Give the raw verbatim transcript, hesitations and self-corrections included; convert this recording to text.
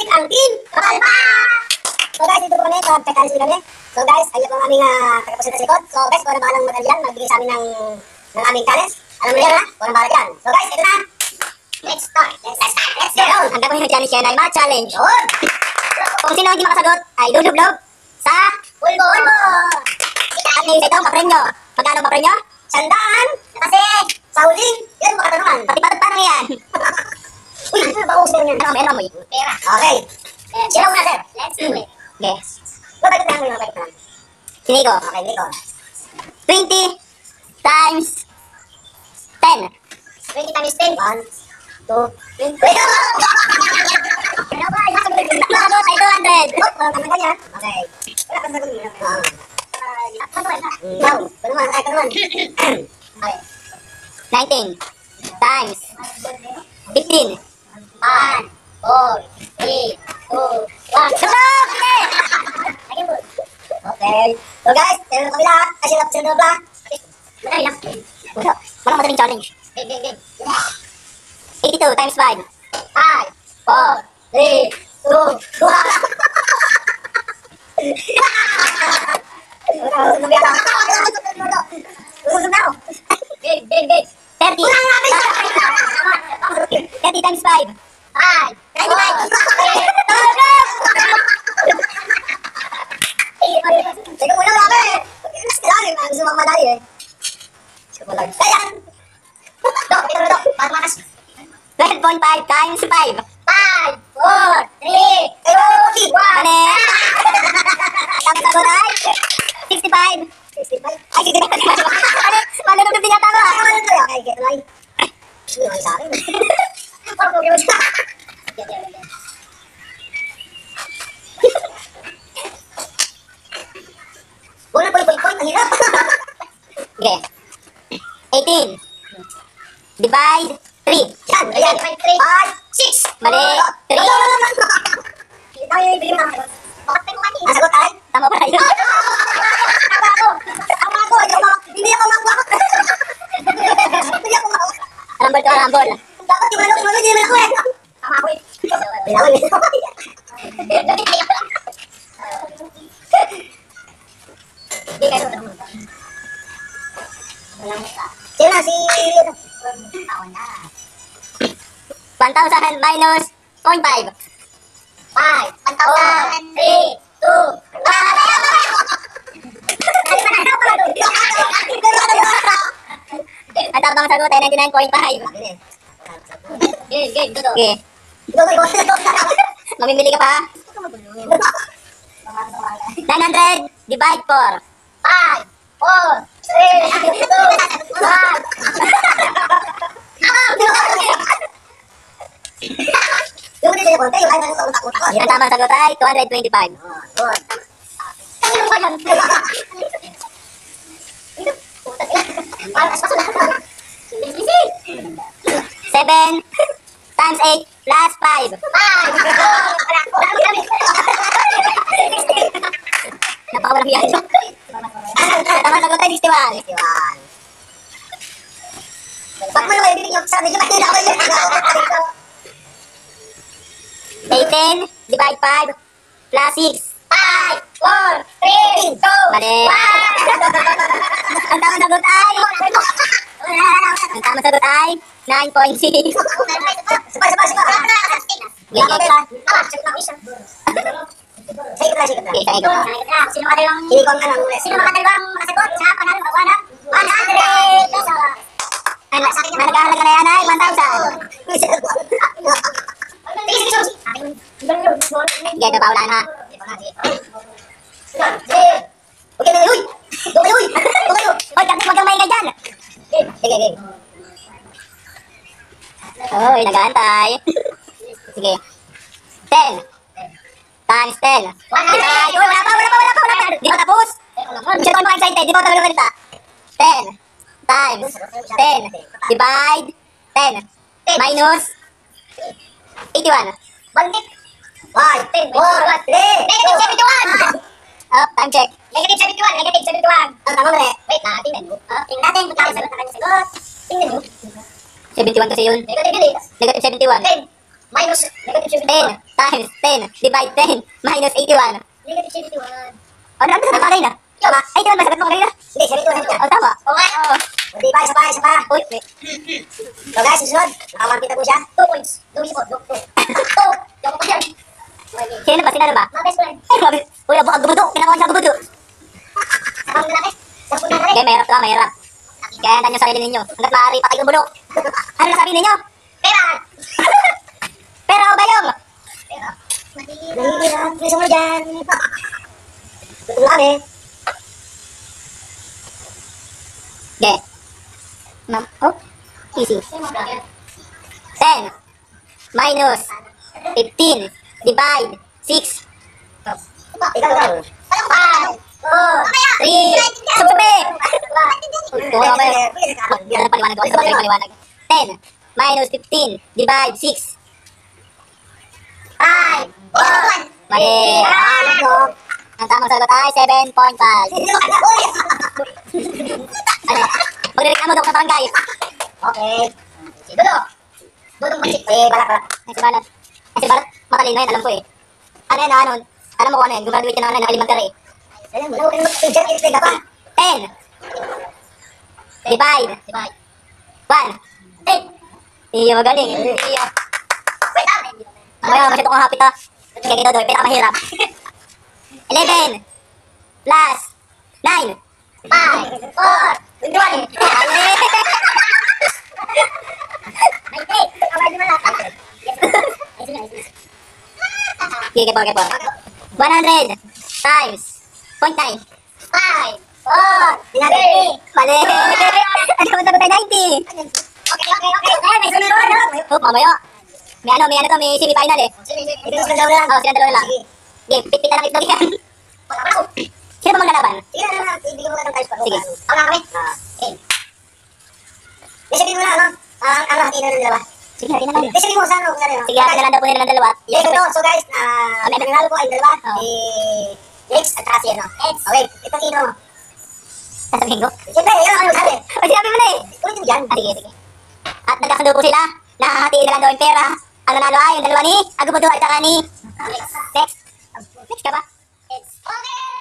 ang team Palma! So guys, dito po kami, so check alis kami. So guys, ayun po ang aming uh, tagapusin sa likod. So guys, kung ano bahalang madali yan, magbigay sa amin ng, ng aming kalis. Alam mo yan ha, kung ano bahala dyan. So guys, ito na. Let's start, let's start, let's go! Ang gagawin ng challenge yan ay ma-challenge. Yun! Kung sino hindi makasagot, ay lulublob sa pulbo. Pulbo! At may isa ito, papremyo. Magkano papremyo? Sandaan! Kasi sa huling, yun mo katanungan. Pati patod parang yan. Uy, ano ba uusap niyan? Ano, meron mo yun? Pera. Okay. Sino muna, sir? Let's do it. Okay. Mabalik na lang muna, mabalik na lang. Si Nico. Okay, Nico. twenty times ten. twenty times ten. one, two, three. Wait! Ano ba? Nakasagot ay two hundred. Oh, parang kami ganyan. Okay. Wala kang sagot niya. Now, kanuman, ay kanuman. Okay. nineteen times fifteen. one, four, three, two, one. Stop! Okay! Okay. So guys, sila na kabila. Ay, sila sila na kabila. Madali lang. Walang madaling challenge. Game, game, game. eighty-two times five. five, four, three, two, one. Game, game, game. thirty. thirty times five. five. ninety-five. Teka muna lang eh. Lalim, ang gusto magmadali eh. Gusto ko lang. Ayan! Dok, ito na dok. Para makas. twelve point five times five. five, four, three, two, one. Mali. Tama sagot ay sixty-five. sixty-five? Ay, sixty-five. Manunod din yata ko. Okay, get line. Hindi naman sa akin. Parang okay mo siya. Wala po yung point-point. Ang hirap. Okay. eighteen. Divide three. Yan. Ayan. Divide three. five, six. Mali. three. Ito yung ibigay mo. Bakit tayo kumain? Ang sagot ay? Tama pa tayo. Tama ako. Tama ako. Hindi ako mangwak. Hindi ako mangwak. Arambol to, arambol. Dapat yung ano, yung ano, hindi naman ako eh. Tama ako eh. Binawan eh. Hindi kayo ito. Sino na si... one thousand minus zero point five. five. one thousand. three. two. one. Ang tabang sagot ay ninety-nine point five. Game, game, todo. Okay. Mamimili ka pa? nine hundred divide four. five, four, three, two, one. Ang tamang sagot ay two hundred twenty-five. seven times eight plus five. Napakawalang biyahe. Ang tamang sagot ay sixty-one. Ba't mo naman ibigay yung sabi nyo? eighteen divide five plus six. five, four, three, two, mali. Ang tamang sagot ay ang tamang sagot ay nine point six. Sabay, sabay, sabay. Sige, sige ka, sige ka. Sino makadalawang Sino makadalawang nakasagot sa panalo kawan ng one hundred pesos? Ang nag-ahalaga na yan ay one thousand. Sige, ito pa ulan ha. Okay, uy! Uy, uy! Uy, kapit wag kang maingay dyan! Sige, sige. Uy, nag-aantay. Sige. ten. Times ten. Ay, wala pa, wala pa, wala pa, wala pa. Di ba tapos? Sino pa excited? Di ba talaga salita? ten. Times ten. Divide ten. Minus eighty-one. Bantik. five, four, three, negative seventy-one. Oh, time check. Negative seventy-one, negative seventy-one. Ang tama mali. Wait na, tingnan mo. Tingnan natin kung tayo sagot na kayo sagot. Tingnan mo. seventy-one kasi yun. Negative yun eh. Negative seventy-one. Minus negative ten times ten divide ten minus eighty-one. Negative seventy-one. O, naman sa bagay na. Tama. eighty-one ba sagot mo kanina? Hindi, seventy-one sagot O, tama. Okay. Oo. Hindi pa, isa pa, isa pa. Uy, wait. So guys, susunod. Nakawampita po siya. Two points. Two po. Two. Two. Two. Yung po yan. Sino ba? Sino ba? Mga best friend. Ay, grabe. Uy, abo, ang gubudo. Kinakawan siya ang gubudo. Sabang lalaki. Sabang lalaki. Okay, mahirap lang, mahirap. Kaya handa nyo sarili ninyo. Hanggat maaari, patay ang bulok. Ano na sabihin ninyo? Pera. Pera o bayong? Pera. Mahirap. May sumunod dyan. Tutong lang eh. Okay. Ma'am, oh, easy. ten minus fifteen divide six. Ikaw lang. five, four, three, sabi! Oo, okay. Yan ang paliwanag ko. Ito ang paliwanag. ten minus fifteen divide six. Five. Four. Mali. Ang tamang sagot ay seven point five. Ano? Magre-reklamo daw sa barangay. Okay. Si Dudo. Dudong magsik. Eh, balak balak. Ay, si Balat. Ay, si Balat, matalino yan, alam ko eh. Ano yan, ano? Alam mo kung ano yan, gumraduate ka na ano, naka-elementary eh. Ayun, wala ko kayo mag-subject. Explain ka pa. ten divide Divide. one. Eight. Iyo, magaling. Iyo. Wait up. Mamaya, masyado kong hapit ha. Kaya kito doy, pero mahirap. eleven plus nine. Five. Four. One. Nineteen. Kamay di malak. Okay, kepo, kepo. one hundred times point nine. Five. Four. Three. Mali. Ano ba sagot tayo? ninety. Okay, okay, okay. Eh, may sunod. Oh, mamaya. May ano, may ano to, may semi-final eh. Sige, sige. Ito silang dalawa lang. Oh, silang dalawa lang. Sige. Okay, pit-pit na lang itlog yan. Wala ako. Sino ba maglalaban? Sige na lang. Ibigay mo ka ng times pa. Sige. Ako na kami. Ah. Eh. Eh, sabihin mo na, ano? Ang ang lahat ng dalawa. Sige, hatiin na lang. Eh, sabihin mo sa ano? Kung ano. Sige, hatiin na lang daw po nila ng dalawa. Yes, ito. So guys, ah, ang nanalo ko ay dalawa. Oh. Eh, Lex at saka si ano. Okay, ito sino? Sasabihin ko. Siyempre, yun ang ano sabi. O, sinabi mo na eh. Ulit mo dyan. Ah, sige, sige. At nagkasundo po sila. Nakahatiin na lang daw yung pera. Ang nanalo ay yung dalawa ni Agubudo at saka ni Lex. Lex. Lex ka ba? Lex. Okay!